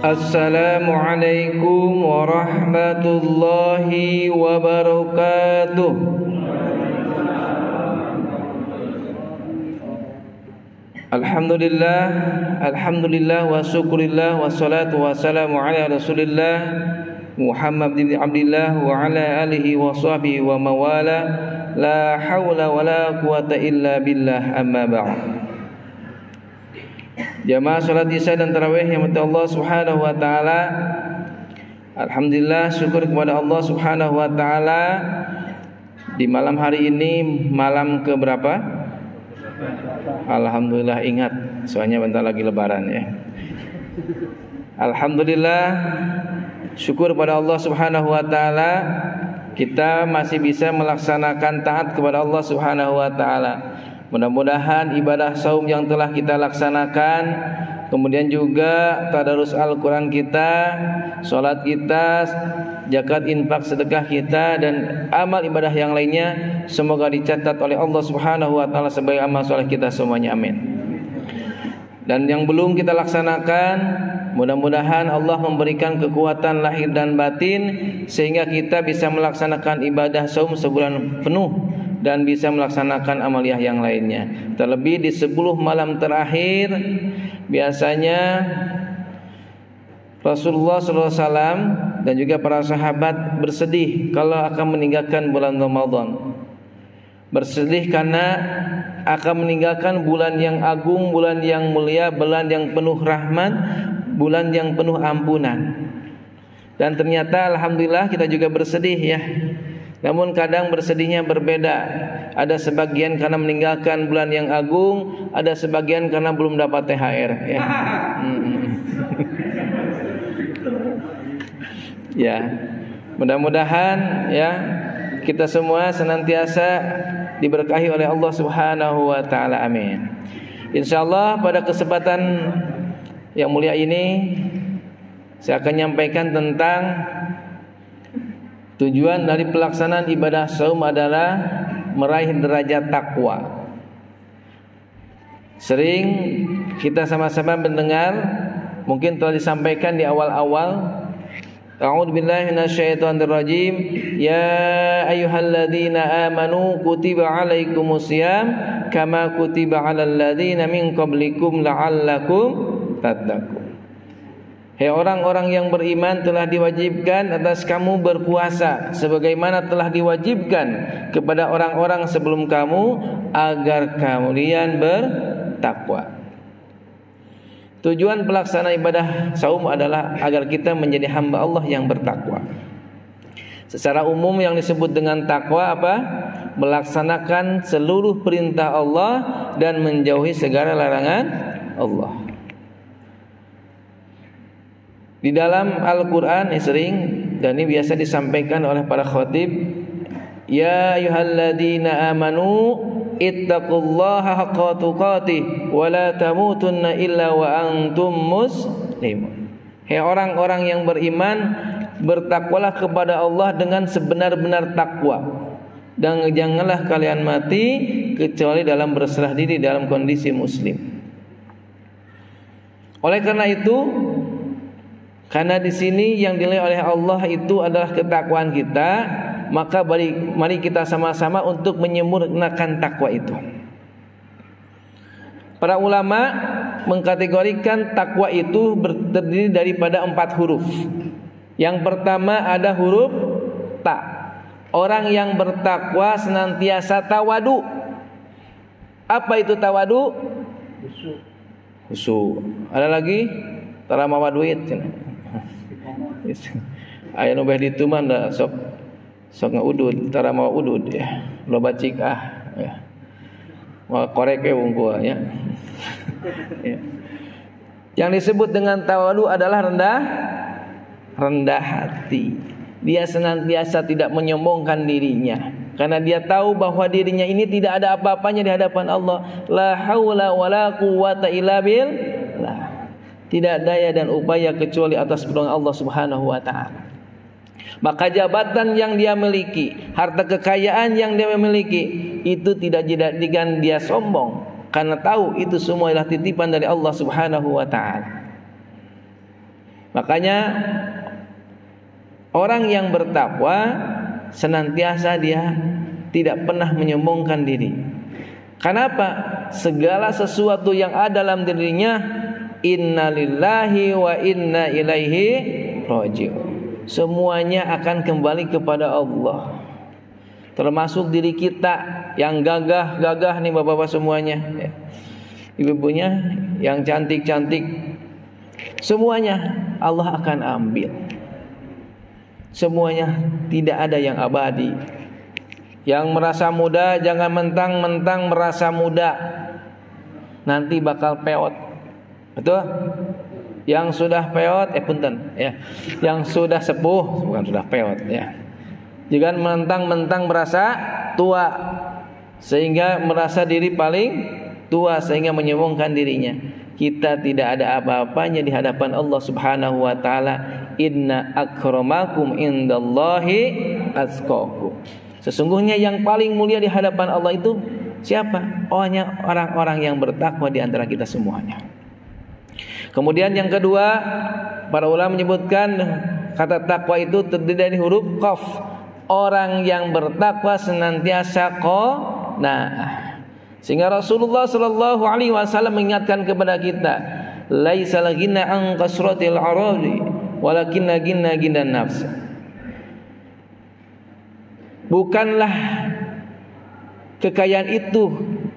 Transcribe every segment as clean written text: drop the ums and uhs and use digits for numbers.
Assalamualaikum warahmatullahi wabarakatuh. Alhamdulillah wa syukurillah wassalatu wassalamu ala Rasulillah Muhammad bin Abdillah wa ala alihi wa sahbihi wa mawala. La hawla wa la quwata illa billah, amma ba'd. Jamaah salat Isya dan tarawih yang mati Allah Subhanahu wa taala. Alhamdulillah, syukur kepada Allah Subhanahu wa taala. Di malam hari ini malam ke berapa? Alhamdulillah ingat, soalnya bentar lagi lebaran ya. Alhamdulillah, syukur pada Allah Subhanahu wa taala, kita masih bisa melaksanakan taat kepada Allah Subhanahu wa taala. Mudah-mudahan ibadah saum yang telah kita laksanakan, kemudian juga tadarus Al-Quran kita, sholat kita, zakat, infak, sedekah kita, dan amal ibadah yang lainnya, semoga dicatat oleh Allah Subhanahu wa taala sebagai amal soleh kita semuanya, amin. Dan yang belum kita laksanakan, mudah-mudahan Allah memberikan kekuatan lahir dan batin sehingga kita bisa melaksanakan ibadah saum sebulan penuh dan bisa melaksanakan amaliyah yang lainnya. Terlebih di 10 malam terakhir, biasanya Rasulullah SAW dan juga para sahabat bersedih kalau akan meninggalkan bulan Ramadan. Bersedih karena akan meninggalkan bulan yang agung, bulan yang mulia, bulan yang penuh rahmat, bulan yang penuh ampunan. Dan ternyata alhamdulillah kita juga bersedih ya. Namun kadang bersedihnya berbeda. Ada sebagian karena meninggalkan bulan yang agung, ada sebagian karena belum dapat THR ya. Ya, mudah-mudahan ya kita semua senantiasa diberkahi oleh Allah Subhanahu wa taala, amin. Insyaallah pada kesempatan yang mulia ini saya akan menyampaikan tentang tujuan dari pelaksanaan ibadah saum adalah meraih derajat takwa. Sering kita sama-sama mendengar, mungkin telah disampaikan di awal-awal, A'udzubillahi minasyaitonirrajim. Ya ayyuhalladzina amanu kutiba alaikumusiyam kama kutiba alal ladzina min qablikum la'allakum tattaqun. Hei orang-orang yang beriman, telah diwajibkan atas kamu berpuasa sebagaimana telah diwajibkan kepada orang-orang sebelum kamu agar kalian bertakwa. Tujuan pelaksanaan ibadah saum adalah agar kita menjadi hamba Allah yang bertakwa. Secara umum yang disebut dengan takwa apa? Melaksanakan seluruh perintah Allah dan menjauhi segala larangan Allah. Di dalam Al-Quran sering, dan ini biasa disampaikan oleh para khatib, ya ayyuhalladzina amanu ittaqullaha haqqa tuqatih wa la tamutunna illa wa antum muslimun. Hei orang-orang yang beriman, bertakwalah kepada Allah dengan sebenar-benar takwa, dan janganlah kalian mati kecuali dalam berserah diri dalam kondisi muslim. Oleh karena itu, karena di sini yang dinilai oleh Allah itu adalah ketakwaan kita, maka mari kita sama-sama untuk menyempurnakan takwa itu. Para ulama mengkategorikan takwa itu terdiri daripada 4 huruf. Yang pertama ada huruf ta. Orang yang bertakwa senantiasa tawadu. Apa itu tawadu? Khusyuk. Ada lagi? Tara mawa duit. Aya nu beh ditu mah da sok ngaudud, tara mau udud ya. Loba cik ya. Mau korek we wungkul ya. Ya. Yang disebut dengan tawadu adalah rendah hati. Dia senantiasa tidak menyombongkan dirinya, karena dia tahu bahwa dirinya ini tidak ada apa-apanya di hadapan Allah. La haula wala quwata illa billah. Tidak daya dan upaya kecuali atas pertolongan Allah Subhanahu wa taala. Maka jabatan yang dia miliki, harta kekayaan yang dia miliki, itu tidak dijadikan dia sombong, karena tahu itu semua adalah titipan dari Allah Subhanahu wa taala. Makanya orang yang bertakwa senantiasa dia tidak pernah menyombongkan diri. Kenapa? Segala sesuatu yang ada dalam dirinya, innalillahi wa inna ilaihi raji'un. Semuanya akan kembali kepada Allah. Termasuk diri kita yang gagah-gagah nih bapak-bapak semuanya, ibu-ibunya yang cantik-cantik, semuanya Allah akan ambil. Semuanya tidak ada yang abadi. Yang merasa muda jangan mentang-mentang merasa muda, nanti bakal peot. Betul? Yang sudah peot, punten ya. Yang sudah sepuh, bukan sudah peot ya. Jangan mentang-mentang merasa tua sehingga merasa diri paling tua sehingga menyombongkan dirinya. Kita tidak ada apa-apanya di hadapan Allah Subhanahu wa taala. Inna akramakum indallahi atqakum. Sesungguhnya yang paling mulia di hadapan Allah itu siapa? Hanya orang-orang yang bertakwa di antara kita semuanya. Kemudian yang kedua, para ulama menyebutkan kata takwa itu terdiri dari huruf qaf. Orang yang bertakwa senantiasa qanaah. Sehingga Rasulullah sallallahu alaihi wasallam mengingatkan kepada kita, laisal ghina an kasratil aradi walakinna ghina nafs. Bukanlah kekayaan itu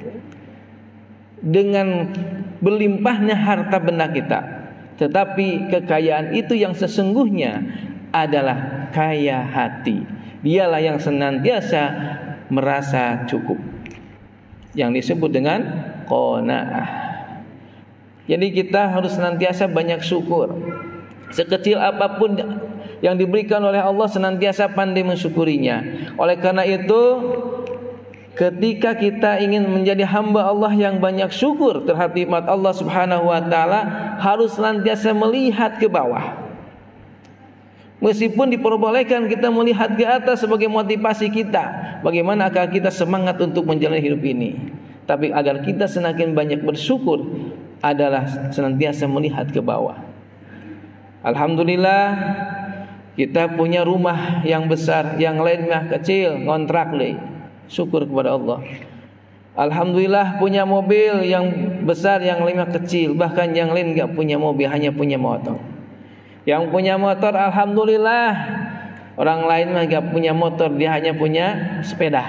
dengan berlimpahnya harta benda kita, tetapi kekayaan itu yang sesungguhnya adalah kaya hati. Dialah yang senantiasa merasa cukup, yang disebut dengan qanaah. Jadi kita harus senantiasa banyak syukur. Sekecil apapun yang diberikan oleh Allah, senantiasa pandai mensyukurinya. Oleh karena itu, ketika kita ingin menjadi hamba Allah yang banyak syukur terhadap nikmat Allah Subhanahu wa taala, harus senantiasa melihat ke bawah. Meskipun diperbolehkan kita melihat ke atas sebagai motivasi kita, bagaimana agar kita semangat untuk menjalani hidup ini. Tapi agar kita semakin banyak bersyukur adalah senantiasa melihat ke bawah. Alhamdulillah kita punya rumah yang besar, yang lain mah kecil, ngontrak le. Syukur kepada Allah. Alhamdulillah punya mobil yang besar, yang lain mah kecil, bahkan yang lain enggak punya mobil, hanya punya motor. Yang punya motor alhamdulillah, orang lain mah enggak punya motor, dia hanya punya sepeda.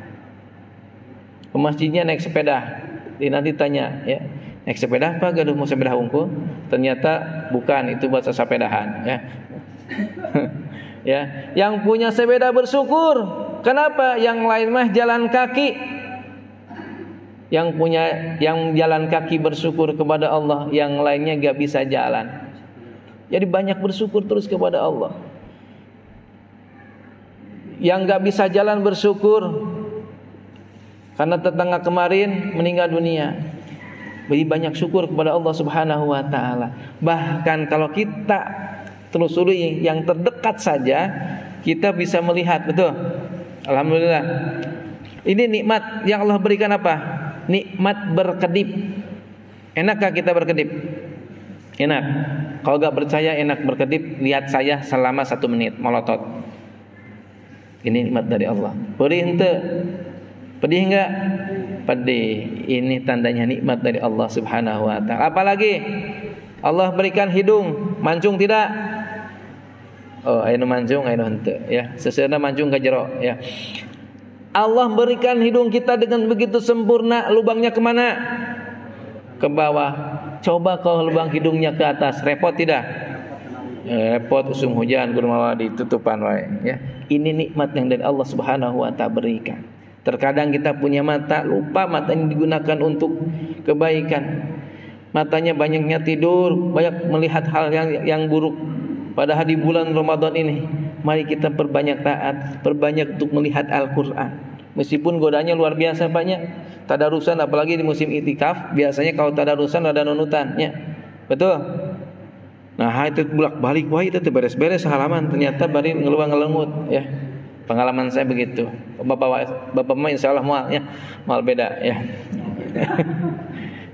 Ke masjidnya naik sepeda. Dia nanti tanya, ya, naik sepeda apa? Gaduh mau sepeda unggul? Ternyata bukan, itu buat sepedahan, ya. Ya, yang punya sepeda bersyukur. Kenapa? Yang lain mah jalan kaki. Yang jalan kaki bersyukur kepada Allah, yang lainnya enggak bisa jalan. Jadi banyak bersyukur terus kepada Allah. Yang enggak bisa jalan bersyukur karena tetangga kemarin meninggal dunia. Jadi banyak syukur kepada Allah Subhanahu wa taala. Bahkan kalau kita telusuri yang terdekat saja, kita bisa melihat, betul. Alhamdulillah. Ini nikmat yang Allah berikan apa? Nikmat berkedip. Enakkah kita berkedip? Enak. Kalau gak percaya enak berkedip, lihat saya selama 1 menit melotot. Ini nikmat dari Allah. Pedih ente? Pedih enggak? Pedih. Ini tandanya nikmat dari Allah Subhanahu wa taala. Apalagi Allah berikan hidung, mancung tidak? Oh, ayo mancung, ayo henteu ya. Seseuna mancung ka jero ya. Allah berikan hidung kita dengan begitu sempurna, lubangnya kemana? Ke bawah. Coba kalau lubang hidungnya ke atas, repot tidak? Repot, usum hujan kudu mawa ditutupan wae ya. Ini nikmat yang dari Allah Subhanahu wa taala berikan. Terkadang kita punya mata, lupa mata ini digunakan untuk kebaikan. Matanya banyaknya tidur, banyak melihat hal yang buruk. Padahal di bulan Ramadan ini, mari kita perbanyak taat, perbanyak untuk melihat Al-Quran. Meskipun godanya luar biasa banyak, tadarusan apalagi di musim itikaf, biasanya kalau tadarusan ada nunutannya, betul. Nah itu bolak-balik, wah itu beres-beres halaman, ternyata bari ngeluang-ngelengut, ya. Pengalaman saya begitu. Bapak mah insya Allah mal beda, ya.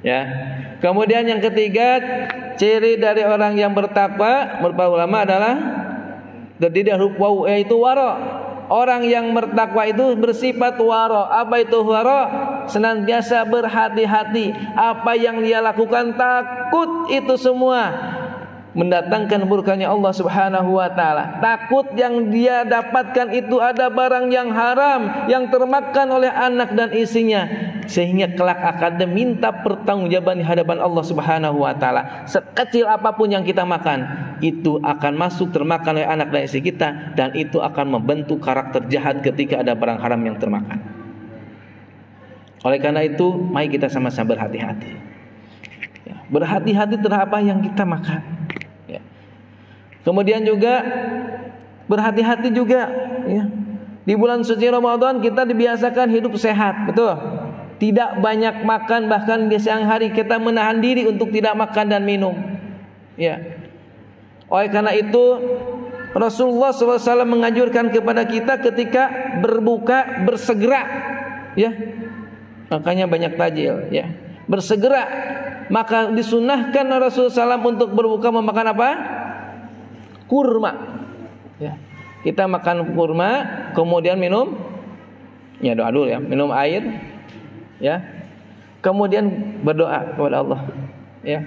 Ya. Kemudian yang ketiga, ciri dari orang yang bertakwa menurut para ulama adalah terdiri dari huruf waw, yaitu wara. Orang yang bertakwa itu bersifat wara. Apa itu wara? Senantiasa berhati-hati. Apa yang dia lakukan takut itu semua mendatangkan murkanya Allah Subhanahu wa taala. Takut yang dia dapatkan itu ada barang yang haram yang termakan oleh anak dan istrinya, sehingga kelak akan diminta pertanggungjawaban di hadapan Allah Subhanahu wa taala. Sekecil apapun yang kita makan, itu akan masuk termakan oleh anak dan istri kita, dan itu akan membentuk karakter jahat ketika ada barang haram yang termakan. Oleh karena itu, mari kita sama-sama berhati-hati. Berhati-hati terhadap apa yang kita makan. Kemudian juga berhati-hati juga, ya. Di bulan suci Ramadan kita dibiasakan hidup sehat, betul? Tidak banyak makan, bahkan di siang hari kita menahan diri untuk tidak makan dan minum. Ya. Oleh karena itu Rasulullah SAW menganjurkan kepada kita ketika berbuka bersegera, ya. Makanya banyak tajil, ya. Bersegera. Maka disunahkan Rasulullah SAW untuk berbuka memakan apa? Kurma, ya. Kita makan kurma, kemudian minum, ya doa dulu ya, minum air, ya. Kemudian berdoa kepada Allah, ya.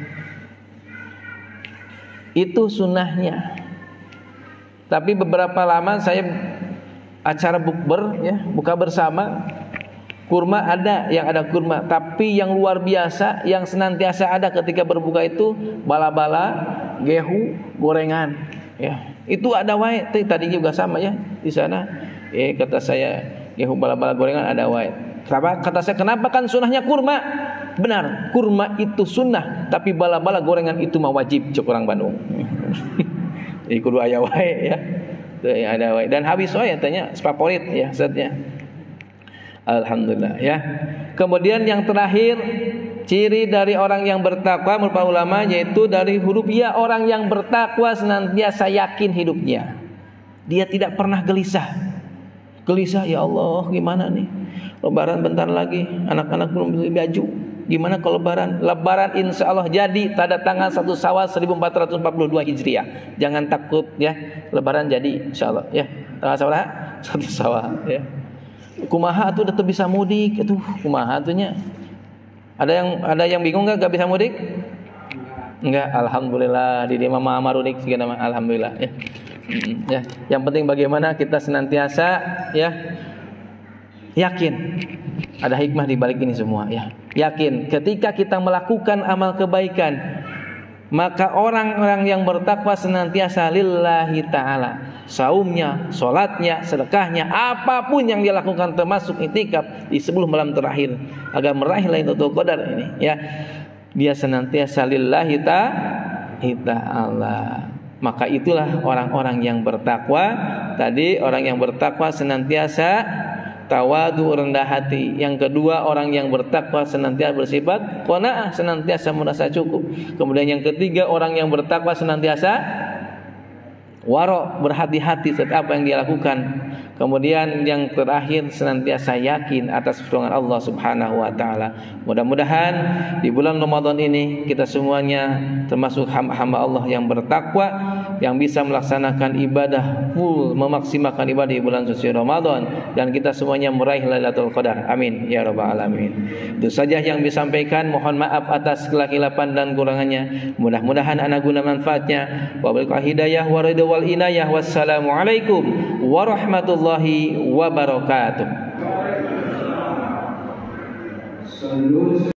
Itu sunnahnya. Tapi beberapa lama saya acara bukber, ya, buka bersama, kurma ada, yang ada kurma. Tapi yang luar biasa, yang senantiasa ada ketika berbuka itu bala-bala, gehu, gorengan. Ya, itu ada wae. Tadi juga sama ya di sana. Kata saya, gehu bala-bala gorengan ada wae. Kata saya, kenapa kan sunnahnya kurma? Benar, kurma itu sunnah, tapi bala-bala gorengan itu mah wajib cek orang Bandung. Jadi kudu aya wae ya. Tuh ada wae. Dan habis wae tanya favorit ya zatnya. Alhamdulillah ya. Kemudian yang terakhir, ciri dari orang yang bertakwa menurut para ulama yaitu dari huruf ya. Orang yang bertakwa senantiasa yakin hidupnya. Dia tidak pernah gelisah. Gelisah, ya Allah gimana nih, lebaran bentar lagi, anak-anak belum beli baju, gimana kalau lebaran? Lebaran insya Allah jadi pada tanggal 1 Syawal 1442 Hijriah. Jangan takut ya, lebaran jadi insya Allah ya. Tanggal Syawal 1 Syawal ya. Kumaha tuh udah bisa mudik, itu kumaha tuhnya. Ada yang bingung nggak bisa mudik? Enggak, alhamdulillah di dia mama marudik segala nama, alhamdulillah ya. Ya, yang penting bagaimana kita senantiasa ya yakin ada hikmah di balik ini semua ya. Yakin ketika kita melakukan amal kebaikan, maka orang-orang yang bertakwa senantiasa lillahi ta'ala. Saumnya, sholatnya, sedekahnya, apapun yang dia lakukan termasuk itikaf di sebelum malam terakhir agar meraih Lailatul Qadar ini ya. Dia senantiasa lillahi ta'ala. Maka itulah orang-orang yang bertakwa. Tadi orang yang bertakwa senantiasa tawadu, rendah hati. Yang kedua, orang yang bertakwa senantiasa bersifat qanaah, senantiasa merasa cukup. Kemudian yang ketiga, orang yang bertakwa senantiasa wara, berhati-hati setiap apa yang dia lakukan. Kemudian yang terakhir, senantiasa yakin atas pertolongan Allah Subhanahu wa taala. Mudah-mudahan di bulan Ramadan ini kita semuanya termasuk hamba-hamba Allah yang bertakwa, yang bisa melaksanakan ibadah full, memaksimalkan ibadah di bulan suci Ramadan, dan kita semuanya meraih Lailatul Qadar. Amin ya rabbal alamin. Itu saja yang disampaikan. Mohon maaf atas kelahiran dan kurangannya. Mudah-mudahan ana guna manfaatnya. Wabillahi hidayah wa ridha wal inayah. Wassalamualaikum warahmatullahi wabarakatuh.